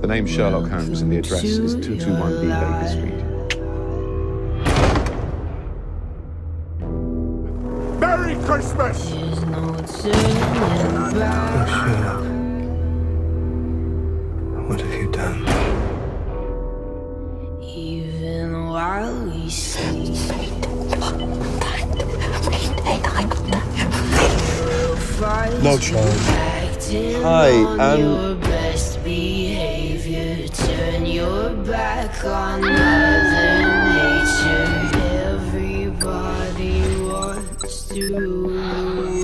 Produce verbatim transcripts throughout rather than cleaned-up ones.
The name Sherlock Holmes and the address is two two one B Baker Street. Merry Christmas! There's no turning back. Oh, Sherlock. What have you done? Even while we sleep, No, Charles. Hi, um, your best behavior. Turn your back on Mother Nature. Everybody wants to rule.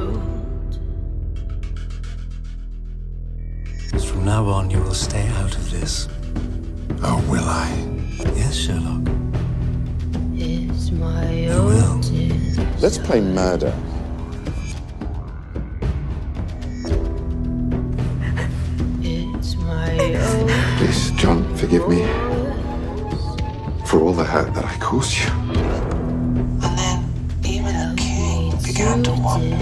From now on, you will stay out of this. Oh, will I? Yes, Sherlock. It's my You will. own. Let's play murder. It's my own. Please, John, forgive me for all the hurt that I caused you. And then, even a king began to wonder.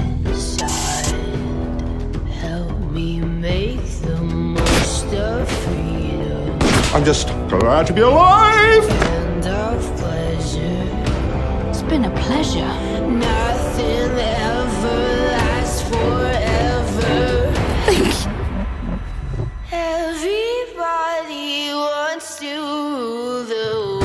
Help me make the most of freedom I'm just glad to be alive! and of pleasure. It's been a pleasure. Nothing ever lasts forever. Everybody wants to rule the world.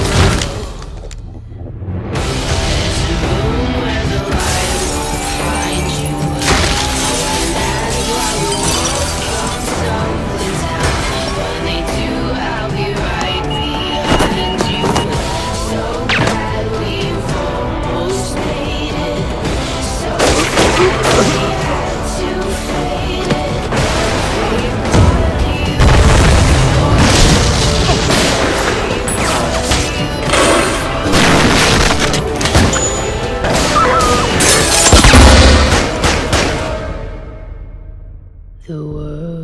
There's a room where the light won't find you. And that's why the walls come tumbling down. When they do, I'll be right behind you. So glad we've almost made it. So glad we had to fade it. The world